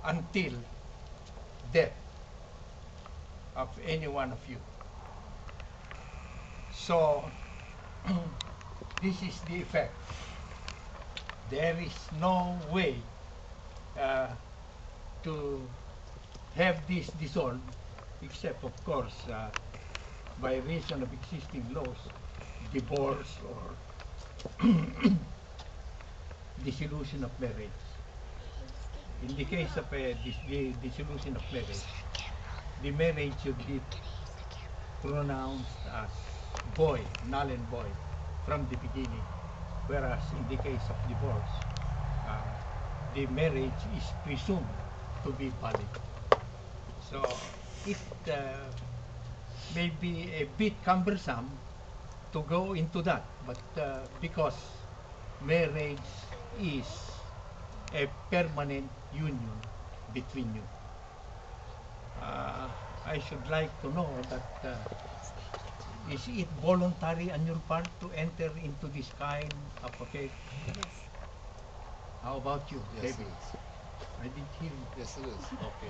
until death of any one of you. So, this is the effect. There is no way to have this dissolved, except of course by reason of existing laws, divorce or dissolution of marriage. In the case of the dissolution of marriage, the marriage should be pronounced as void, null and void, from the beginning. Whereas in the case of divorce, the marriage is presumed to be valid. So it may be a bit cumbersome to go into that, but because marriage is a permanent union between you, I should like to know that is it voluntary on your part to enter into this kind of affair? Yes. How about you, Yes, David? it is. I didn't hear you. Yes, it is. Okay.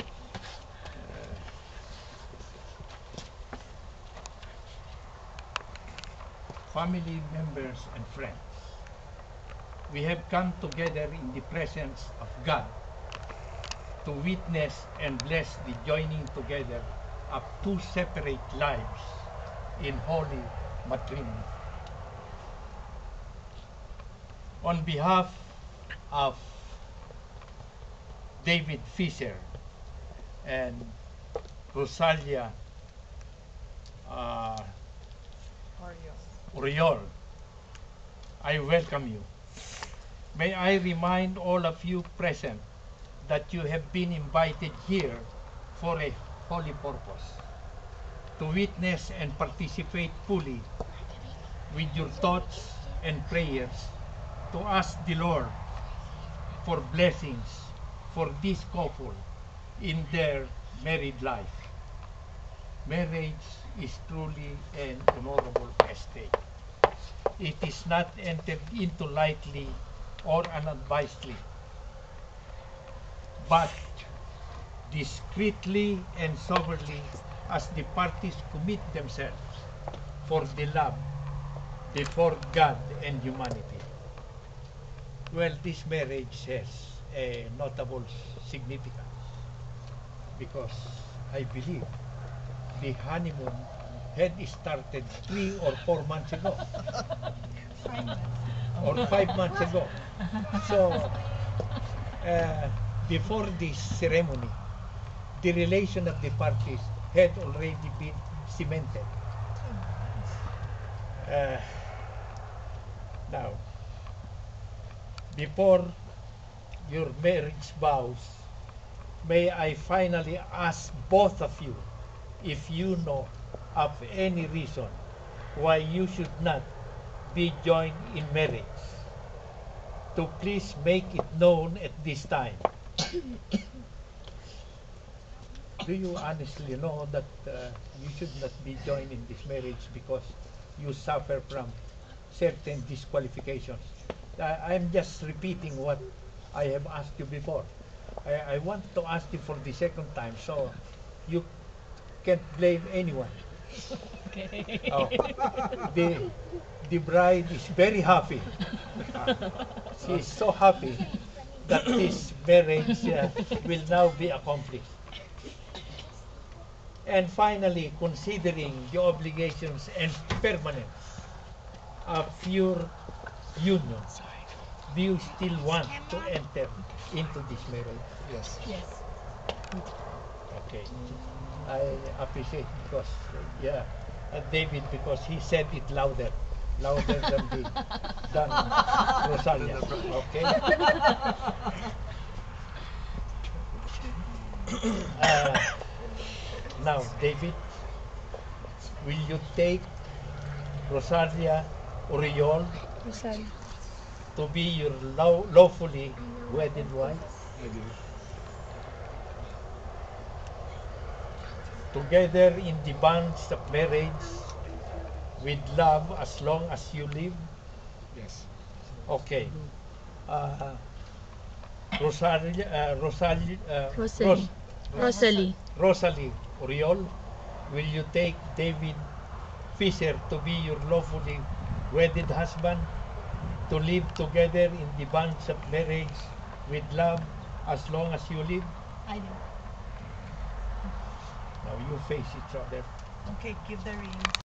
Family members and friends, we have come together in the presence of God to witness and bless the joining together of two separate lives in holy matrimony. On behalf of David Fisher and Rosalia Oriol, I welcome you. May I remind all of you present that you have been invited here for a holy purpose, to witness and participate fully with your thoughts and prayers, to ask the Lord for blessings for this couple in their married life. Marriage is truly an honorable estate. It is not entered into lightly or unadvisedly, but discreetly and soberly as the parties commit themselves for the love before God and humanity. Well, this marriage has a notable significance because I believe the honeymoon had started 3 or 4 months ago. 5 months. Or 5 months ago. So, before this ceremony, the relation of the parties had already been cemented. Now, before your marriage vows, may I finally ask both of you if you know of any reason why you should not be joined in marriage, to please make it known at this time. Do you honestly know that you should not be joined in this marriage because you suffer from certain disqualifications? I'm just repeating what I have asked you before. I want to ask you for the second time, so you can't blame anyone. Okay. Oh, the bride is very happy. She is so happy that this marriage will now be accomplished. And finally, considering the obligations and permanence of your union, do you still want to enter into this marriage? Yes. Yes. Okay. I appreciate because, David, because he said it louder than Rosalia. Okay. Now, David, will you take Rosalia Oriol Rosalia. to be your lawfully wedded wife? I do. Together in the bonds of marriage, with love as long as you live? Yes. Okay. Rosalie, Rosalie. Rosalie Oriol, will you take David Fisher to be your lawfully wedded husband, to live together in the bonds of marriage with love as long as you live? I do. Now you face each other. Okay, give the ring.